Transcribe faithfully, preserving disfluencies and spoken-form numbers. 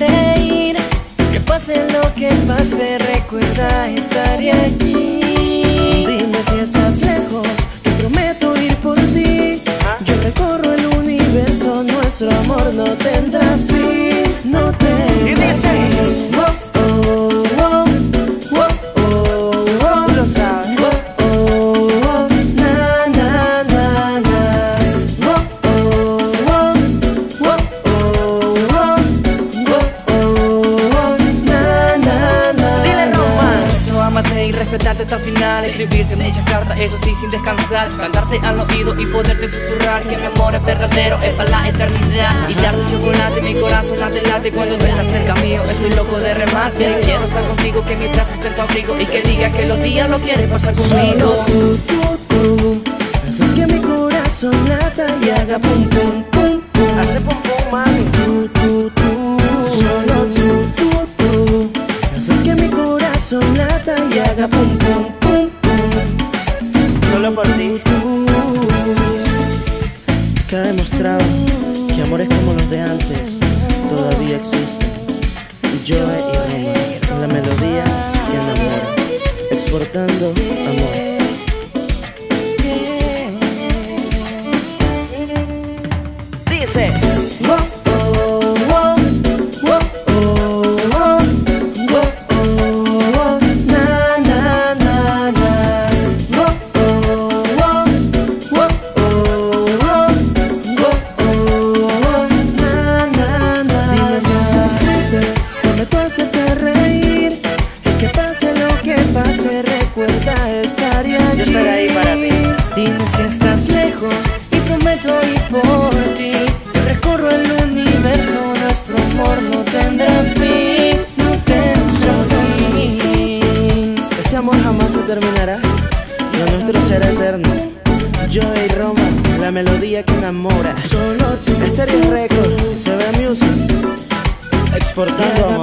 reír. Que pase lo que pase, recuerda, estaré allí. Dime si estás lejos, que prometo ir por ti. Yo recorro el universo, nuestro amor no tendrá fin. No tendrá fin. Oh, oh, oh. Oh, oh, oh. Tú lo sabes. Oh, oh, oh. Na, na, na, na. Oh, oh, oh. Oh, oh, oh. Oh, oh, oh. Na, na, na. Dile Roma. No, amarte y respetarte hasta el final. Escribirte muchas cartas, eso sí, sin descansar. Cantarte al oído y poderte susurrar que mi amor es verdadero, es para la eternidad. Y darte chocolate, mi corazón late, late cuando te estás cerca mío. Estoy loco de remarte, quiero estar contigo, que mi brazo sea tu abrigo y que diga que los días lo quieres pasar conmigo. Solo tú, tú, tú haces que mi corazón lata y haga pum, pum, pum, pum. Hace pum pum, mami. Tú, tú, tú, solo tú, tú, tú haces que mi corazón lata y haga pum, pum, pum, pum. Solo por ti. Tú, que ha demostrado que amores como los de antes todavía existen. Joe y Roma, la melodía que enamora, exportando amor. Dice. Oh, oh, oh. Oh, oh, oh. Oh, oh, oh. Na, na, na, na. Oh, oh, oh. Oh, oh, oh. Oh, oh, oh. Na, na, na. Dime si estás triste, prometo hacerte reír. Y que pase lo que pase, recuerda, estaré allí. Yo estaré ahí para ti. Dime si estás lejos y prometo ir por ti. Yo recorro el universo, nuestro amor no tendrá fin. No tendrá fin. Este amor jamás se terminará, lo nuestro será eterno. Joe y Roma, la melodía que enamora. Solo tú. Stereo Record, se ve music, exportando